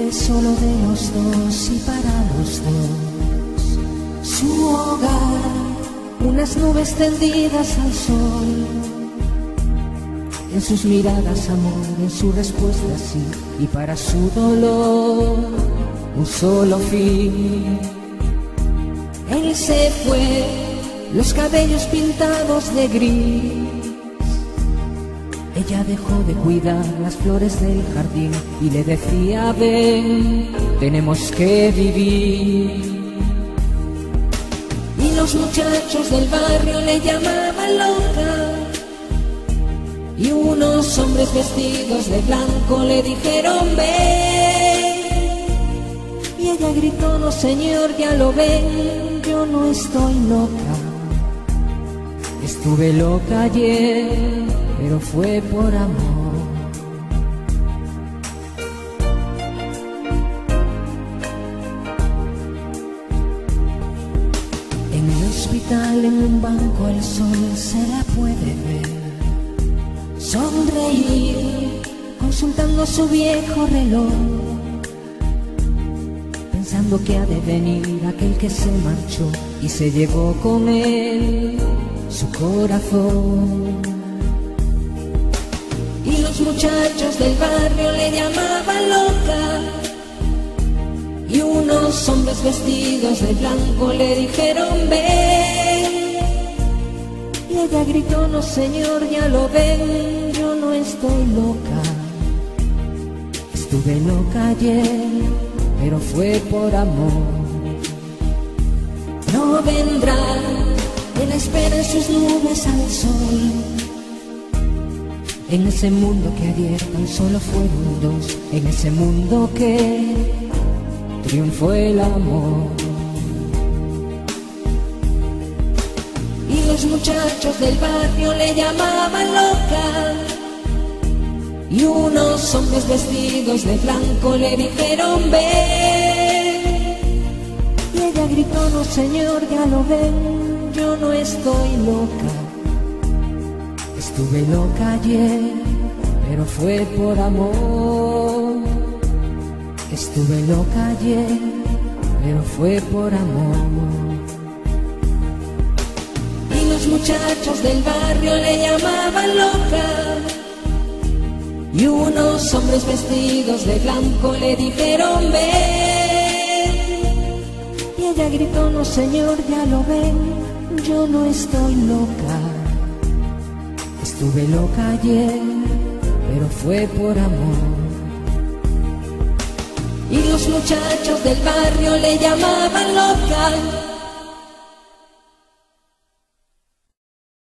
solo de los dos y para los dos. Su hogar, unas nubes tendidas al sol. En sus miradas amor, en su respuesta sí, y para su dolor un solo fin. Él se fue, los cabellos pintados de gris. Ella dejó de cuidar las flores del jardín y le decía: ven, tenemos que vivir. Y los muchachos del barrio le llamaban loca, y unos hombres vestidos de blanco le dijeron: ven. Y ella gritó: no señor, ya lo ven, yo no estoy loca. Estuve loca ayer, pero fue por amor. En el hospital, en un banco, el sol se la puede ver sonreír, consultando su viejo reloj, pensando que ha de venir aquel que se marchó y se llevó con él su corazón. Y los muchachos del barrio le llamaban loca, y unos hombres vestidos de blanco le dijeron: ven. Y ella gritó: no señor, ya lo ven, yo no estoy loca. Estuve loca ayer, pero fue por amor. No vendrá, él espera en sus nubes al sol. En ese mundo que ayer tan solo fueron dos, en ese mundo que triunfó el amor. Y los muchachos del barrio le llamaban loca, y unos hombres vestidos de blanco le dijeron: ven. Y ella gritó: no señor, ya lo ven, yo no estoy loca. Estuve loca ayer, pero fue por amor. Estuve loca ayer, pero fue por amor. Y los muchachos del barrio le llamaban loca, y unos hombres vestidos de blanco le dijeron: ven. Y ella gritó: no señor, ya lo ven, yo no estoy loca. Estuve loca ayer, pero fue por amor. Y los muchachos del barrio le llamaban loca,